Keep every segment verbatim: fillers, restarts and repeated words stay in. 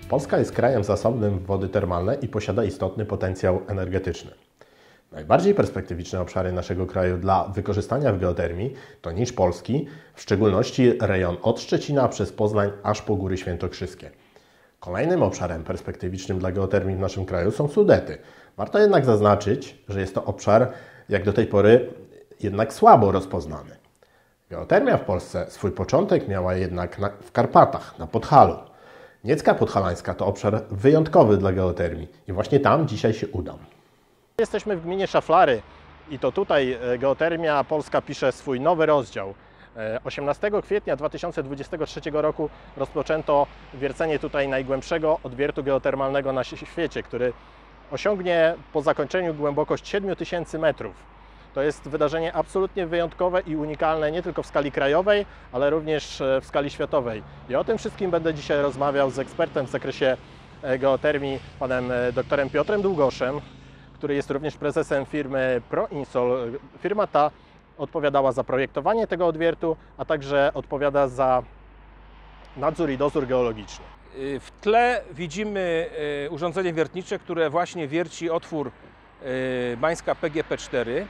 Polska jest krajem zasobnym w wody termalne i posiada istotny potencjał energetyczny. Najbardziej perspektywiczne obszary naszego kraju dla wykorzystania w geotermii to niż Polski, w szczególności rejon od Szczecina przez Poznań aż po Góry Świętokrzyskie. Kolejnym obszarem perspektywicznym dla geotermii w naszym kraju są Sudety. Warto jednak zaznaczyć, że jest to obszar jak do tej pory jednak słabo rozpoznany. Geotermia w Polsce swój początek miała jednak na, w Karpatach, na Podhalu. Niecka Podhalańska to obszar wyjątkowy dla geotermii i właśnie tam dzisiaj się udam. Jesteśmy w gminie Szaflary i to tutaj Geotermia Polska pisze swój nowy rozdział. osiemnastego kwietnia dwa tysiące dwudziestego trzeciego roku rozpoczęto wiercenie tutaj najgłębszego odwiertu geotermalnego na świecie, który osiągnie po zakończeniu głębokość siedmiu tysięcy metrów. To jest wydarzenie absolutnie wyjątkowe i unikalne nie tylko w skali krajowej, ale również w skali światowej. I o tym wszystkim będę dzisiaj rozmawiał z ekspertem w zakresie geotermii, panem doktorem Piotrem Długoszem, który jest również prezesem firmy ProInsol. Firma ta odpowiadała za projektowanie tego odwiertu, a także odpowiada za nadzór i dozór geologiczny. W tle widzimy urządzenie wiertnicze, które właśnie wierci otwór Bańska P G P cztery.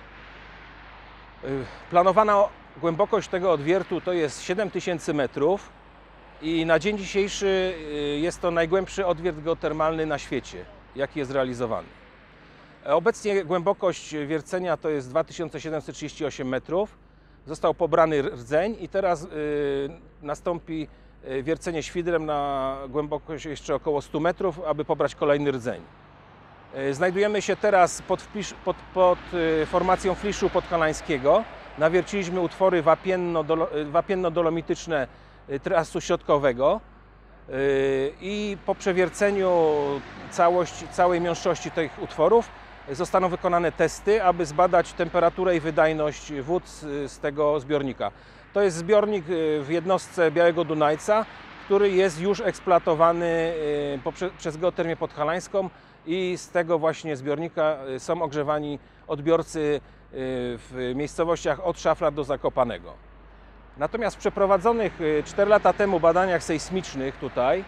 Planowana głębokość tego odwiertu to jest siedem tysięcy metrów i na dzień dzisiejszy jest to najgłębszy odwiert geotermalny na świecie, jaki jest realizowany. Obecnie głębokość wiercenia to jest dwa tysiące siedemset trzydzieści osiem metrów. Został pobrany rdzeń i teraz nastąpi wiercenie świdrem na głębokość jeszcze około stu metrów, aby pobrać kolejny rdzeń. Znajdujemy się teraz pod, pod, pod formacją fliszu podhalańskiego. Nawierciliśmy utwory wapienno-dolomityczne trasu środkowego i po przewierceniu całości, całej miąższości tych utworów zostaną wykonane testy, aby zbadać temperaturę i wydajność wód z tego zbiornika. To jest zbiornik w jednostce Białego Dunajca, który jest już eksploatowany przez Geotermię Podhalańską i z tego właśnie zbiornika są ogrzewani odbiorcy w miejscowościach od Szaflar do Zakopanego. Natomiast w przeprowadzonych cztery lata temu badaniach sejsmicznych tutaj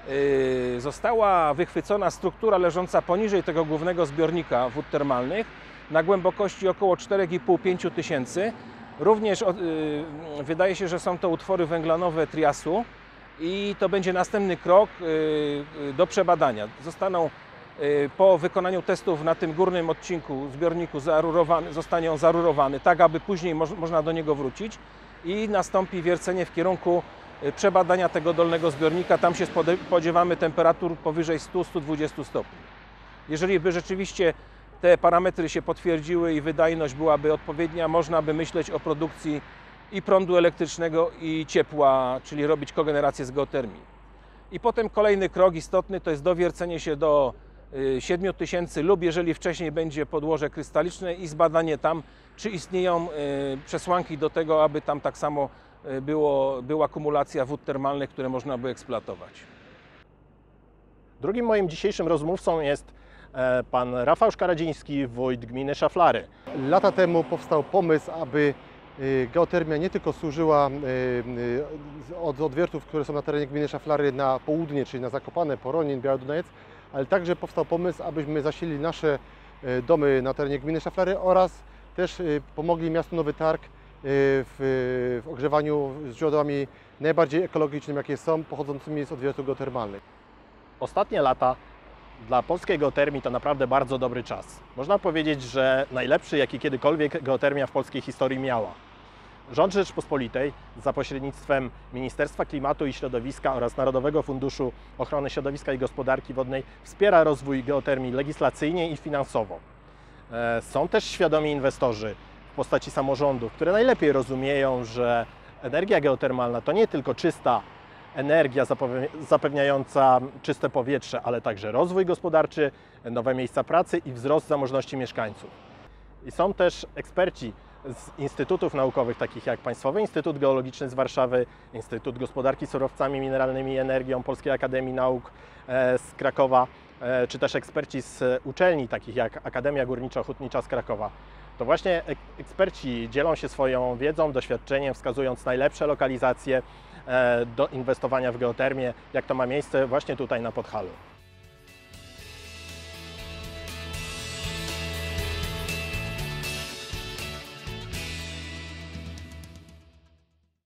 została wychwycona struktura leżąca poniżej tego głównego zbiornika wód termalnych na głębokości około czterech i pół do pięciu tysięcy. Również wydaje się, że są to utwory węglanowe triasu i to będzie następny krok do przebadania. Zostaną po wykonaniu testów na tym górnym odcinku zbiorniku zarurowany, zostanie on zarurowany, tak aby później mo można do niego wrócić i nastąpi wiercenie w kierunku przebadania tego dolnego zbiornika. Tam się spodziewamy temperatur powyżej stu do stu dwudziestu stopni. Jeżeli by rzeczywiście te parametry się potwierdziły i wydajność byłaby odpowiednia, można by myśleć o produkcji i prądu elektrycznego i ciepła, czyli robić kogenerację z geotermii. I potem kolejny krok istotny to jest dowiercenie się do siedmiu tysięcy lub jeżeli wcześniej będzie podłoże krystaliczne i zbadanie tam, czy istnieją przesłanki do tego, aby tam tak samo było, była kumulacja wód termalnych, które można by eksploatować. Drugim moim dzisiejszym rozmówcą jest pan Rafał Szkaradziński, wójt gminy Szaflary. Lata temu powstał pomysł, aby geotermia nie tylko służyła od odwiertów, które są na terenie gminy Szaflary na południe, czyli na Zakopane, Poronin, Biały Dunajec, ale także powstał pomysł, abyśmy zasilili nasze domy na terenie gminy Szaflary oraz też pomogli miastu Nowy Targ w, w ogrzewaniu źródłami najbardziej ekologicznymi, jakie są, pochodzącymi z odwiertów geotermalnych. Ostatnie lata dla polskiej geotermii to naprawdę bardzo dobry czas. Można powiedzieć, że najlepszy, jaki kiedykolwiek geotermia w polskiej historii miała. Rząd Rzeczypospolitej za pośrednictwem Ministerstwa Klimatu i Środowiska oraz Narodowego Funduszu Ochrony Środowiska i Gospodarki Wodnej wspiera rozwój geotermii legislacyjnie i finansowo. Są też świadomi inwestorzy w postaci samorządów, które najlepiej rozumieją, że energia geotermalna to nie tylko czysta energia zapewniająca czyste powietrze, ale także rozwój gospodarczy, nowe miejsca pracy i wzrost zamożności mieszkańców. I są też eksperci z instytutów naukowych, takich jak Państwowy Instytut Geologiczny z Warszawy, Instytut Gospodarki Surowcami Mineralnymi i Energią Polskiej Akademii Nauk z Krakowa, czy też eksperci z uczelni, takich jak Akademia Górniczo-Hutnicza z Krakowa. To właśnie eksperci dzielą się swoją wiedzą, doświadczeniem, wskazując najlepsze lokalizacje do inwestowania w geotermię, jak to ma miejsce właśnie tutaj na Podhalu.